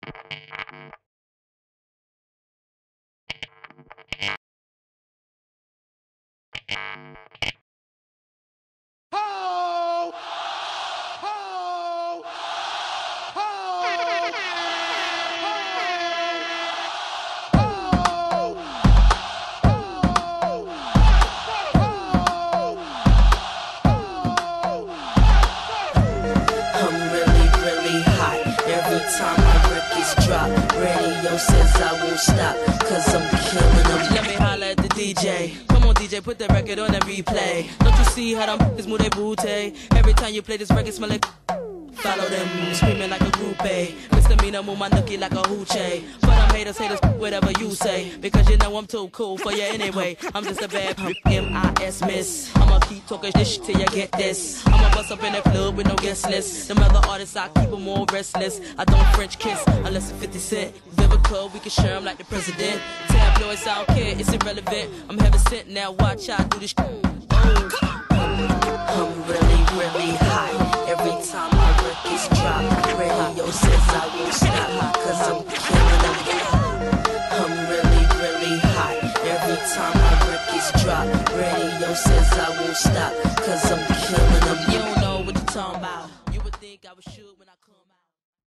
Put the record on and replay. Don't you see how them f***ers move their booty? Every time you play this record, smell like follow them, screaming like a groupie. Misdemeanor, move my nookie like a hoochie. But I'm haters, whatever you say. Because you know I'm too cool for you anyway. I'm just a bad M.I.S. miss. I'ma keep talking this shit till you get this. I'ma bust up in the club with no guest list. Them other artists, I keep them all restless. I don't French kiss unless it's 50 Cent. Live a club, we can share them like the president. Tabloids, I don't care, it's irrelevant. I'm heaven sent, now watch how I do this. I'm really, really high. Every time my records drop, radio says I won't stop, cause I'm killing them. I'm really, really high. Every time my records drop, radio says I won't stop, cause I'm killing them. You don't know what you're talking about. You would think I was shoot.